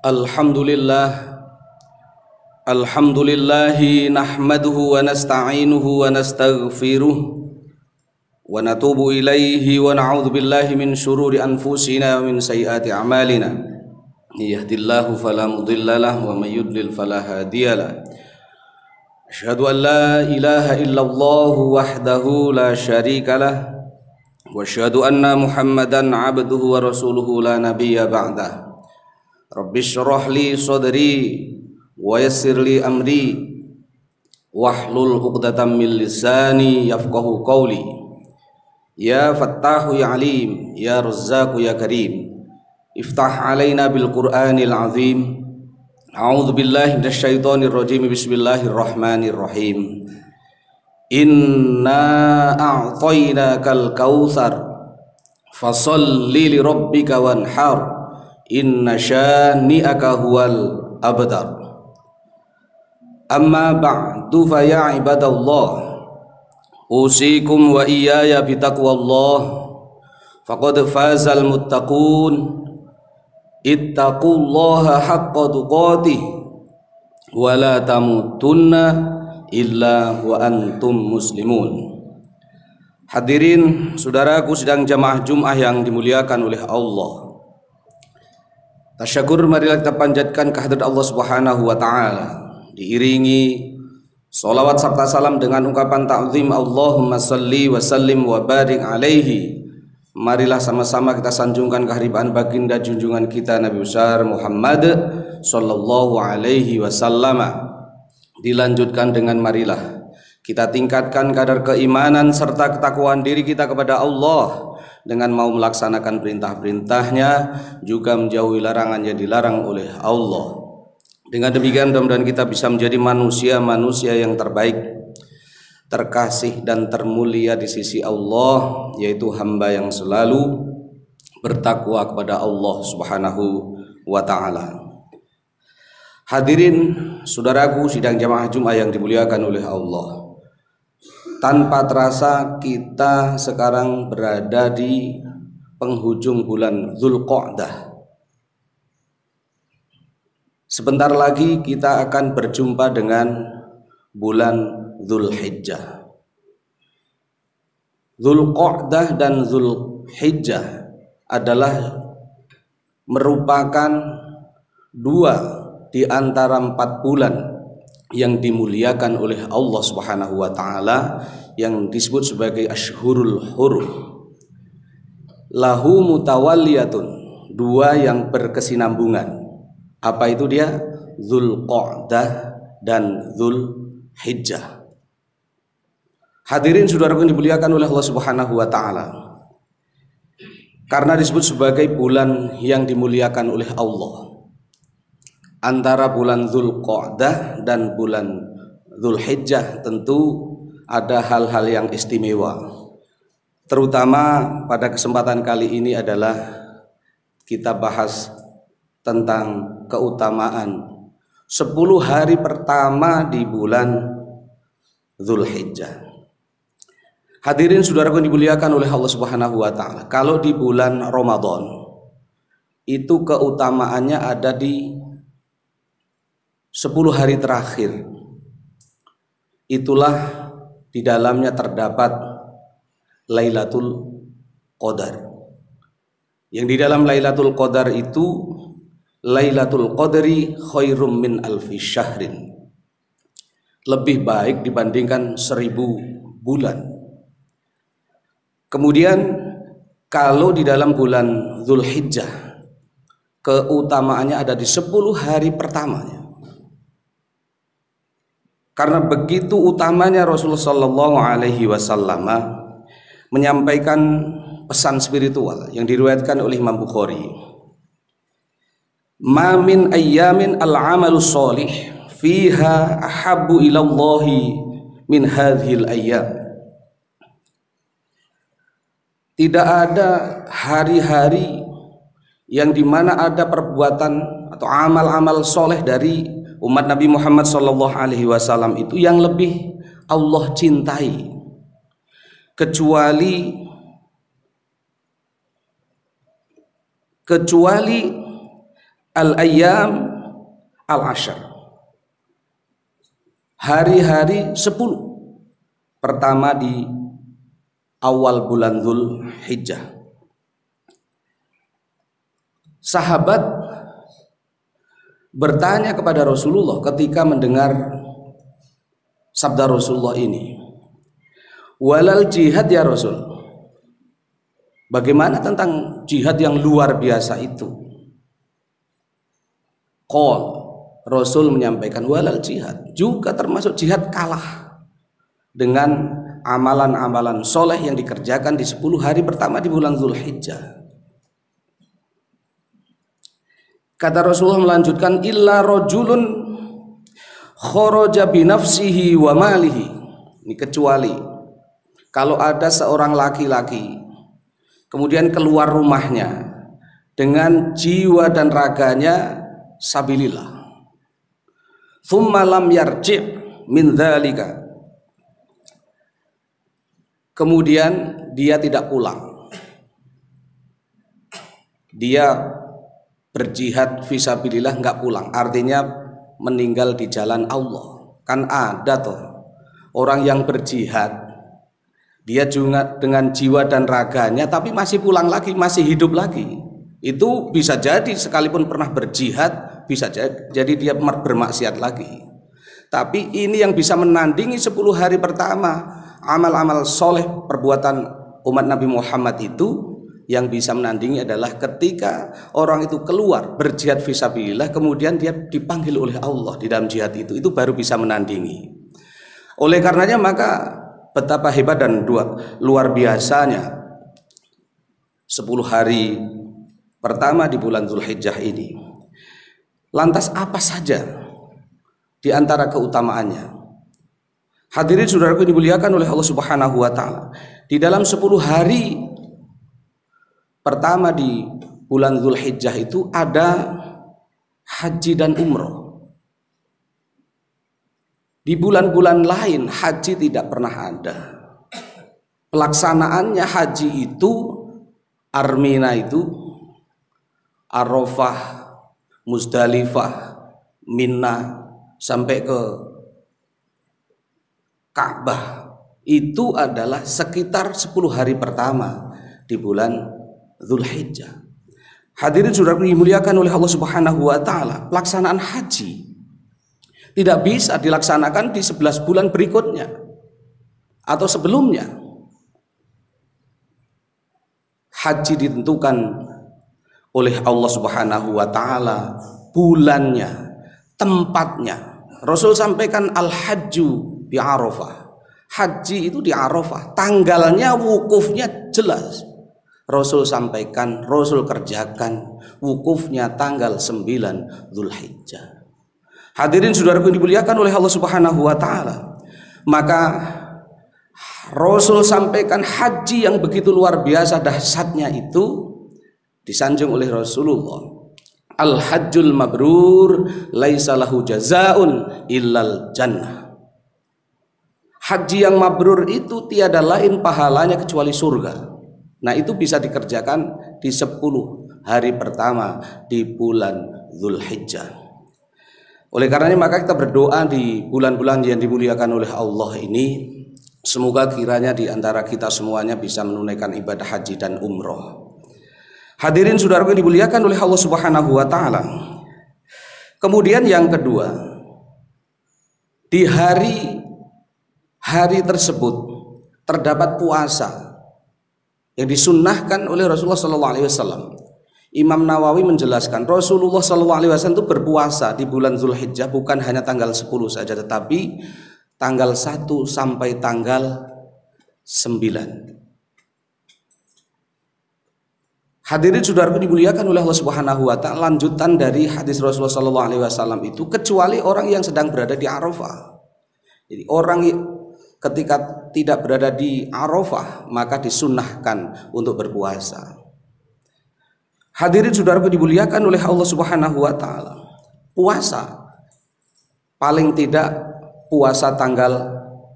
Alhamdulillah, alhamdulillahi nahmaduhu wa nasta'inuhu wa nastaghfiruh wa natubu ilaihi wa na'udzu billahi min syururi anfusina wa min sayyiati a'malina. Yahdihillahu fala mudhillalah wa may yudlil fala hadiyalah. Asyhadu an la ilaha illallah wahdahu la syarikalah wa asyhadu anna Muhammadan 'abduhu wa rasuluhu la nabiyya ba'dah. Rabbi syrah li sadri wa yassir li amri wahlul 'uqdatam min lisani yafqahu qawli. Ya Fattahu ya Alim, ya Razzaqu ya Karim, iftah alaina bil Qur'anil azim. A'udzu billahi minasyaitonir rajim. Bismillahirrahmanirrahim. Inna a'tainakal kautsar fasholli li rabbika wanhar. Inna syani'aka huwal abtar. Amma ba'du fa ya ibadallah, usikum wa iyaya bitaqwallah. Faqad fazal muttaqun. Ittaqullaha haqqa tuqatih wa la tamutunna illa wa antum muslimun. Hadirin saudaraku sidang jamaah Jumat yang dimuliakan oleh Allah, tasyakur marilah kita panjatkan kehadirat Allah Subhanahu wa taala, diiringi salawat serta salam dengan ungkapan ta'zim Allahumma salli wa sallim wa barik alaihi. Marilah sama-sama kita sanjungkan kehadiran baginda junjungan kita Nabi besar Muhammad sallallahu alaihi wasallam. Dilanjutkan dengan marilah kita tingkatkan kadar keimanan serta ketakwaan diri kita kepada Allah dengan mau melaksanakan perintah-perintahnya, juga menjauhi larangan yang dilarang oleh Allah. Dengan demikian mudah-mudahan kita bisa menjadi manusia-manusia yang terbaik, terkasih dan termulia di sisi Allah, yaitu hamba yang selalu bertakwa kepada Allah Subhanahu wa ta'ala. Hadirin saudaraku sidang jamaah Jumat yang dimuliakan oleh Allah, tanpa terasa kita sekarang berada di penghujung bulan Dzulqa'dah. Sebentar lagi kita akan berjumpa dengan bulan Dzulhijjah. Dzulqa'dah dan Dzulhijjah adalah merupakan dua di antara 4 bulan yang dimuliakan oleh Allah Subhanahu wa taala, yang disebut sebagai Ashhurul Hurum. Lahu mutawalliyatun, dua yang berkesinambungan. Apa itu dia? Dzulqa'dah dan Dzulhijjah. Hadirin saudaraku yang dimuliakan oleh Allah Subhanahu wa taala, karena disebut sebagai bulan yang dimuliakan oleh Allah, antara bulan Dzulqa'dah dan bulan Dzulhijjah tentu ada hal-hal yang istimewa. Terutama pada kesempatan kali ini adalah kita bahas tentang keutamaan 10 hari pertama di bulan Dzulhijjah. Hadirin saudaraku yang dimuliakan oleh Allah Subhanahu wa taala, kalau di bulan Ramadan itu keutamaannya ada di 10 hari terakhir. Itulah di dalamnya terdapat Lailatul Qadar. Yang di dalam Lailatul Qadar itu, Lailatul Qadri khairum min alfi syahrin, lebih baik dibandingkan 1000 bulan. Kemudian kalau di dalam bulan Dzulhijjah, keutamaannya ada di 10 hari pertamanya. Karena begitu utamanya Rasulullah sallallahu alaihi wasallam menyampaikan pesan spiritual yang diriwayatkan oleh Imam Bukhari. Ma min ayyamin al-amalu sholih fiha ahabbu ilallahi min hadhil ayyam. Tidak ada hari-hari yang dimana ada perbuatan atau amal-amal soleh dari umat Nabi Muhammad sallallahu alaihi wasallam itu yang lebih Allah cintai, kecuali al-ayyam al-ashar, hari-hari 10 pertama di awal bulan Dzulhijjah. Sahabat bertanya kepada Rasulullah ketika mendengar sabda Rasulullah ini, walal jihad ya Rasul, bagaimana tentang jihad yang luar biasa itu? Qol, Rasul menyampaikan walal jihad juga termasuk jihad kalah dengan amalan-amalan soleh yang dikerjakan di 10 hari pertama di bulan Dzulhijjah. Kata Rasulullah melanjutkan, illa rajulun kharaja bi nafsihi wa malihi. Ini kecuali kalau ada seorang laki-laki kemudian keluar rumahnya dengan jiwa dan raganya sabilillah. Tsumma lam yarji' min dzalika. Kemudian dia tidak pulang. Dia berjihad fisabilillah nggak pulang, artinya meninggal di jalan Allah. Kan ada tuh orang yang berjihad, dia juga dengan jiwa dan raganya tapi masih pulang lagi, masih hidup lagi. Itu bisa jadi sekalipun pernah berjihad, bisa jadi dia bermaksiat lagi. Tapi ini yang bisa menandingi 10 hari pertama amal-amal soleh perbuatan umat Nabi Muhammad itu, yang bisa menandingi adalah ketika orang itu keluar berjihad fisabilillah kemudian dia dipanggil oleh Allah di dalam jihad itu baru bisa menandingi. Oleh karenanya maka betapa hebat dan luar biasanya 10 hari pertama di bulan Dzulhijjah ini. Lantas apa saja di antara keutamaannya? Hadirin saudaraku dimuliakan oleh Allah Subhanahu wa taala. Di dalam 10 hari pertama di bulan Dzulhijjah itu ada haji dan umroh. Di bulan-bulan lain haji tidak pernah ada. Pelaksanaannya haji itu Armina itu, Arafah, Muzdalifah, Mina sampai ke Ka'bah itu adalah sekitar 10 hari pertama di bulan Dzulhijjah. Hadirin saudaraku dimuliakan oleh Allah Subhanahu wa taala, pelaksanaan haji tidak bisa dilaksanakan di 11 bulan berikutnya atau sebelumnya. Haji ditentukan oleh Allah Subhanahu wa taala bulannya, tempatnya. Rasul sampaikan al-hajju bi Arafah. Haji itu di Arafah, tanggalnya, wukufnya jelas. Rasul sampaikan, Rasul kerjakan, wukufnya tanggal 9 Dzulhijjah. Hadirin saudaraku dimuliakan oleh Allah Subhanahu wa taala. Maka Rasul sampaikan haji yang begitu luar biasa dahsyatnya itu disanjung oleh Rasulullah. Al-hajjul mabrur laisa lahu jazaun illal jannah. Haji yang mabrur itu tiada lain pahalanya kecuali surga. Nah itu bisa dikerjakan di 10 hari pertama di bulan Dzulhijjah. Oleh karenanya maka kita berdoa di bulan-bulan yang dimuliakan oleh Allah ini, semoga kiranya di antara kita semuanya bisa menunaikan ibadah haji dan umroh. Hadirin saudaraku yang dimuliakan oleh Allah Subhanahu wa taala. Kemudian yang kedua, di hari tersebut terdapat puasa yang disunnahkan oleh Rasulullah SAW. Imam Nawawi menjelaskan Rasulullah SAW itu berpuasa di bulan Dzulhijjah bukan hanya tanggal 10 saja, tetapi tanggal 1 sampai tanggal 9. Hadirin saudaraku dimuliakan oleh Allah Subhanahu wa taala, lanjutan dari hadis Rasulullah SAW itu, kecuali orang yang sedang berada di Arafah. Jadi orang ketika tidak berada di Arafah maka disunnahkan untuk berpuasa. Hadirin saudaraku dimuliakan oleh Allah Subhanahu wa taala, puasa paling tidak puasa tanggal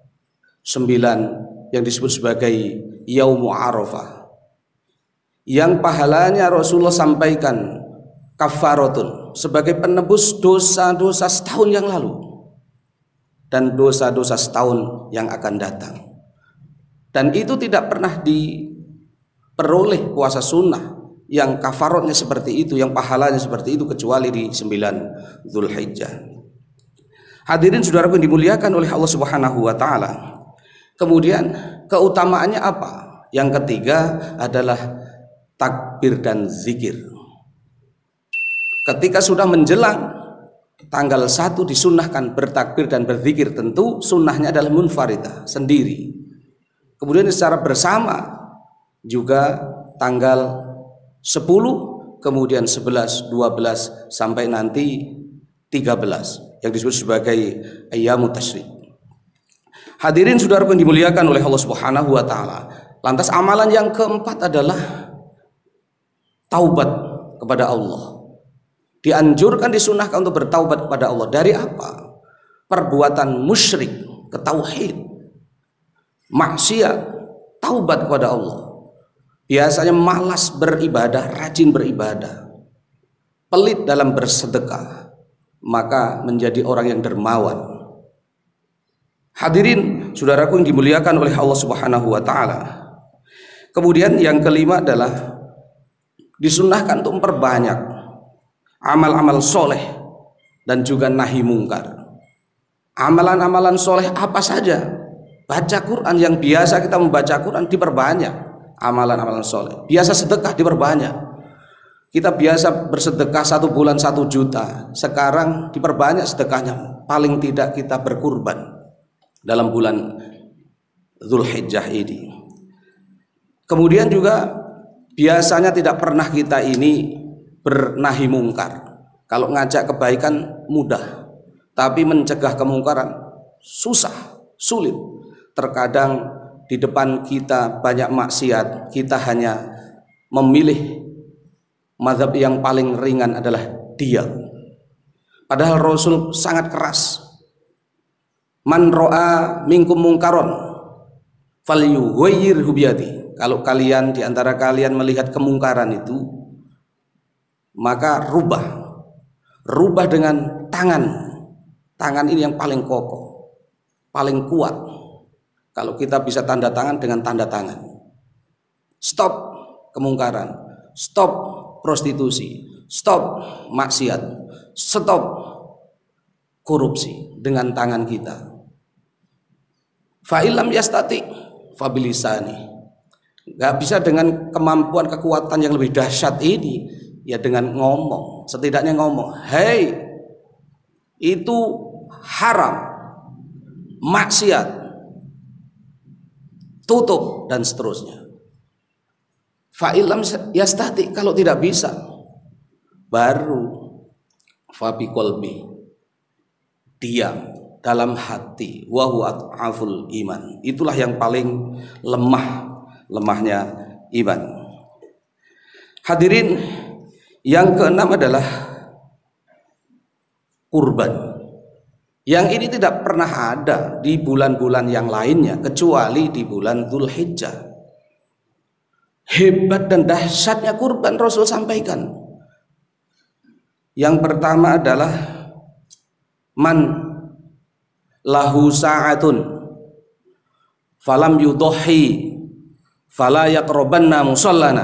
9 yang disebut sebagai Yaumu Arafah, yang pahalanya Rasulullah sampaikan kafaratun, sebagai penebus dosa-dosa setahun yang lalu dan dosa-dosa setahun yang akan datang. Dan itu tidak pernah diperoleh puasa sunnah yang kafaratnya seperti itu, yang pahalanya seperti itu, kecuali di 9 Zulhijjah. Hadirin saudaraku yang dimuliakan oleh Allah Subhanahu wa taala. Kemudian keutamaannya apa? Yang ketiga adalah takbir dan zikir. Ketika sudah menjelang tanggal 1 disunnahkan bertakbir dan berzikir, tentu sunnahnya adalah munfaridah, sendiri. Kemudian secara bersama juga tanggal 10, kemudian 11, 12 sampai nanti 13 yang disebut sebagai ayyamut tasyrik. Hadirin saudaraku yang dimuliakan oleh Allah Subhanahu wa taala. Lantas amalan yang keempat adalah taubat kepada Allah. Dianjurkan, disunahkan untuk bertaubat kepada Allah. Dari apa? Perbuatan musyrik, ketauhid, maksiat, taubat kepada Allah. Biasanya malas beribadah, rajin beribadah, pelit dalam bersedekah, maka menjadi orang yang dermawan. Hadirin saudaraku yang dimuliakan oleh Allah Subhanahu wa taala. Kemudian yang kelima adalah disunnahkan untuk memperbanyak amal-amal soleh dan juga nahi mungkar. Amalan-amalan soleh apa saja? Baca Quran, yang biasa kita membaca Quran diperbanyak. Amalan-amalan soleh, biasa sedekah diperbanyak. Kita biasa bersedekah 1 bulan 1 juta, sekarang diperbanyak sedekahnya. Paling tidak kita berkurban dalam bulan Zulhijjah ini. Kemudian juga biasanya tidak pernah kita ini bernahi mungkar. Kalau ngajak kebaikan mudah, tapi mencegah kemungkaran susah, sulit. Terkadang di depan kita banyak maksiat, kita hanya memilih mazhab yang paling ringan adalah diam. Padahal Rasul sangat keras. Man ro'a minkum mungkaron falyughayyirhu biyadihi. Kalau kalian, di antara kalian melihat kemungkaran itu, maka rubah dengan tangan. Tangan ini yang paling kokoh, paling kuat. Kalau kita bisa tanda tangan, dengan tanda tangan. Stop kemungkaran, stop prostitusi, stop maksiat, stop korupsi dengan tangan kita. Fa'ilam yastati fabilisani. Gak bisa dengan kemampuan, kekuatan yang lebih dahsyat ini, ya dengan ngomong. Setidaknya ngomong, hei, itu haram, maksiat, tutup, dan seterusnya. Fa'ilam yastati, kalau tidak bisa, baru fabi qalbi, diam dalam hati, wa huwa adhaful iman. Itulah yang paling lemahnya iman. Hadirin, yang keenam adalah kurban. Yang ini tidak pernah ada di bulan-bulan yang lainnya kecuali di bulan Dzulhijjah. Hebat dan dahsyatnya kurban Rasul sampaikan. Yang pertama adalah man lahu sa'atun falam yudhi fala yaqrabanna musallana.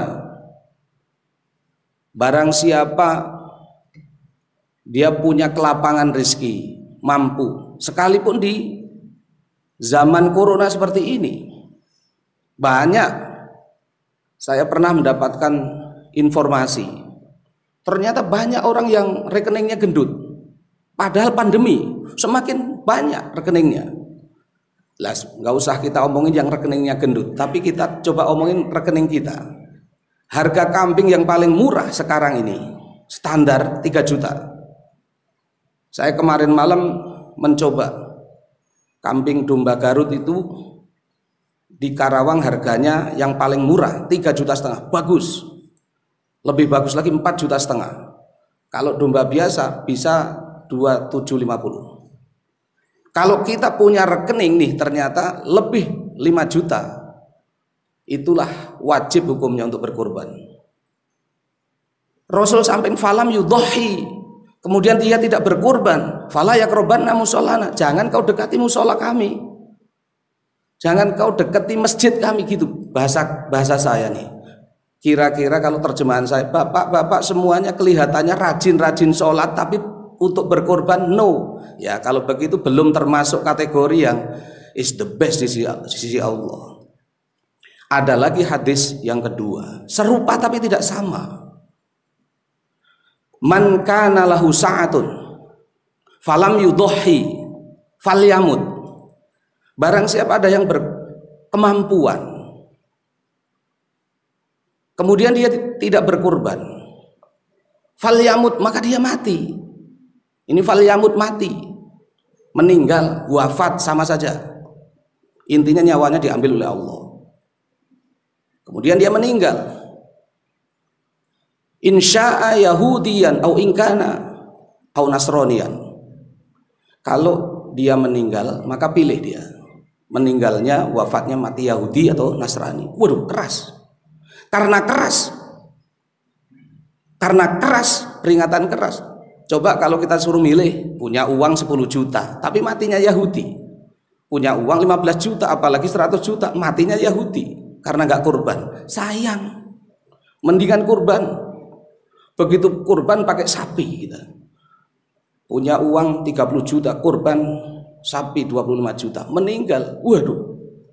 Barang siapa dia punya kelapangan rezeki, mampu, sekalipun di zaman corona seperti ini, banyak saya pernah mendapatkan informasi, ternyata banyak orang yang rekeningnya gendut, padahal pandemi semakin banyak rekeningnya. Nggak usah kita omongin yang rekeningnya gendut, tapi kita coba omongin rekening kita. Harga kambing yang paling murah sekarang ini standar 3 juta. Saya kemarin malam mencoba kambing domba Garut itu di Karawang, harganya yang paling murah 3,5 juta, bagus. Lebih bagus lagi 4,5 juta. Kalau domba biasa bisa 2,750. Kalau kita punya rekening nih ternyata lebih 5 juta, itulah wajib hukumnya untuk berkorban. Rasul sampai falam yudhi, kemudian dia tidak berkurban, fala yaqrabanna mushollana, jangan kau dekati musola kami, jangan kau dekati masjid kami, gitu bahasa saya nih. Kira-kira kalau terjemahan saya, bapak-bapak semuanya kelihatannya rajin-rajin sholat, tapi untuk berkorban no. Ya kalau begitu belum termasuk kategori yang is the best di sisi Allah. Ada lagi hadis yang kedua, serupa tapi tidak sama. Man kana lahu sa'atun falam yudhi falyamut. Barang siapa ada yang berkemampuan, kemudian dia tidak berkurban, falyamut, maka dia mati. Ini falyamut, mati, meninggal, wafat sama saja. Intinya nyawanya diambil oleh Allah. Kemudian dia meninggal. Insya'a yahudiyan au inkana au nasronian. Kalau dia meninggal, maka pilih dia. Meninggalnya, wafatnya mati Yahudi atau Nasrani. Waduh, keras. Karena keras, peringatan keras. Coba kalau kita suruh milih, punya uang 10 juta tapi matinya Yahudi, punya uang 15 juta apalagi 100 juta matinya Yahudi karena nggak kurban, sayang. Mendingan kurban. Begitu kurban pakai sapi kita, punya uang 30 juta kurban sapi 25 juta, meninggal, waduh,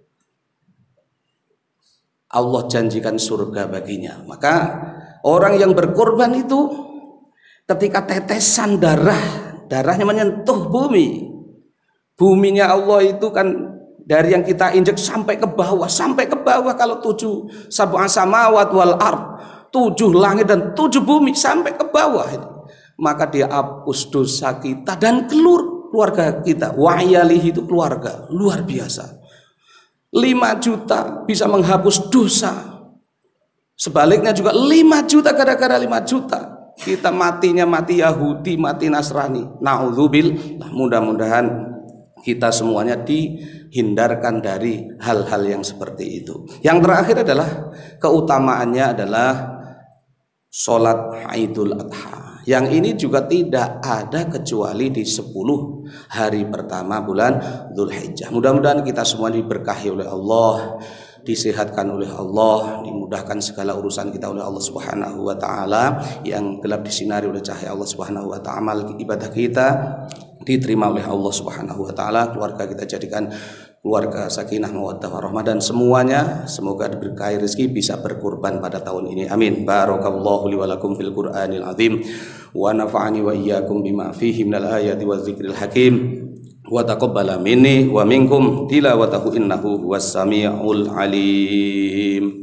Allah janjikan surga baginya. Maka orang yang berkorban itu ketika tetesan darahnya menyentuh bumi, buminya Allah itu kan dari yang kita injek sampai ke bawah kalau 7 sab'a samawat wal ard, 7 langit dan 7 bumi sampai ke bawah itu, maka dia hapus dosa kita dan keluarga kita. Wa'yalihi itu keluarga, luar biasa. 5 juta bisa menghapus dosa. Sebaliknya juga 5 juta, gara-gara 5 juta kita matinya mati Yahudi, mati Nasrani. Na'udzubillah. Mudah-mudahan kita semuanya dihindarkan dari hal-hal yang seperti itu. Yang terakhir adalah keutamaannya adalah sholat Idul Adha. Yang ini juga tidak ada kecuali di 10 hari pertama bulan Dzulhijjah. Mudah-mudahan kita semua diberkahi oleh Allah, disehatkan oleh Allah, dimudahkan segala urusan kita oleh Allah Subhanahu wa taala, yang gelap disinari oleh cahaya Allah Subhanahu wa taala, ibadah kita diterima oleh Allah Subhanahu wa taala, keluarga kita jadikan keluarga sakinah mawaddah warahmah, dan semuanya semoga diberkahi rezeki bisa berkurban pada tahun ini. Amin. Barakallahu li wa lakum fil Qur'anil azim wa nafa'ani wa iyyakum bima fihi minal ayati wadzikril hakim wa taqabbala minni wa minkum tilawatahu innahu huwas samiul alim.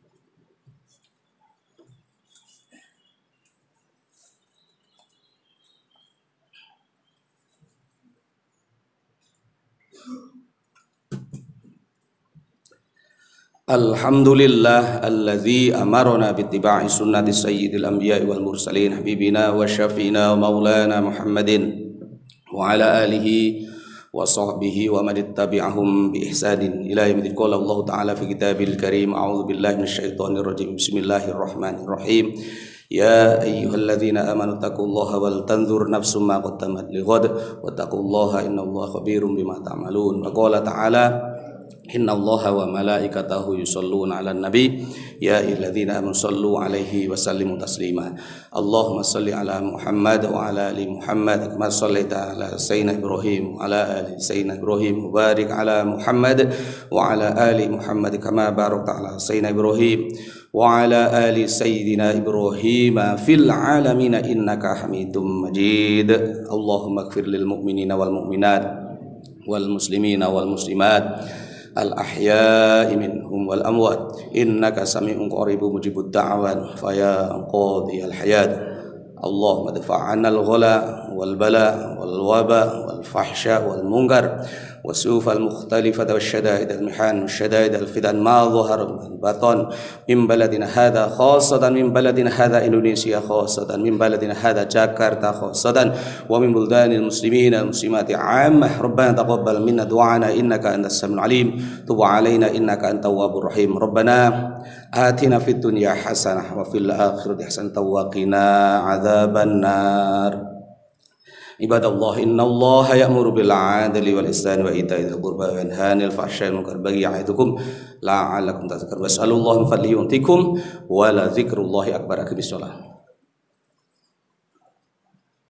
Alhamdulillah alladzi amarna bittiba'i sunnati sayyidil anbiya'i wal mursalin habibina wa syafiina wa maulana Muhammadin wa ala alihi wa sahbihi wa man ittabi'ahum bi ihsanin ila yaumil qala Allah ta'ala fi kitabil karim. A'udzu billahi minasyaitonir rajim. Bismillahirrahmanirrahim. Ya ayyuhalladzina amanu taqullaha wal tanzur nafsum ma qaddamat lighad wa taqullaha innallaha khabirum bima ta'malun. Wa qala ta'ala innallaha wa malaikatahu yusholluna 'alan nabi ya ayyuhalladzina amanu shallu 'alaihi wa sallimu taslima. Allahumma shalli 'ala Muhammad wa 'ala ali Muhammad kama shallaita 'ala sayyidina Ibrahim wa 'ala ali sayyidina Ibrahim wa barik 'ala Muhammad wa 'ala ali Muhammad kama barakta 'ala sayyidina Ibrahim wa 'ala ali sayyidina Ibrahim fil 'alamin innaka Hamidum Majid. Allahumma ighfir lil mu'minina wal mu'minat wal muslimina wal muslimat al-ahya'i minhum wal amwat innaka sami'un qaribun mujibud da'wat faya qadiyal hayat. Allahumma dafa'anna al-ghala wal bala wal waba wal fahsya wal munkar والسيوف المختلفة والشدائد المحن والشدائد الفتن ما ظهر البطن من بلدنا هذا خاصة من بلدنا هذا إندونيسيا خاصة من بلدنا هذا جاكرتا خاصة ومن بلدان المسلمين المسلمات عامة. ربنا تقبل منا دعانا إنك أنت السميع العليم تب علينا إنك أنت التواب الرحيم. ربنا آتنا في الدنيا حسنة وفي الآخرة حسنة وقنا عذاب النار. Ibadallah, innallaha ya'muru bil 'adli wal ihsani wa ita'i dzil qurba wa yanha 'anil fahsya'i wal munkari baghi ya'idukum la'allakum tadhakkarun. Was'alullaha min fadlihi yu'tikum wa la dzikrullahi akbar. Aqimish shalah.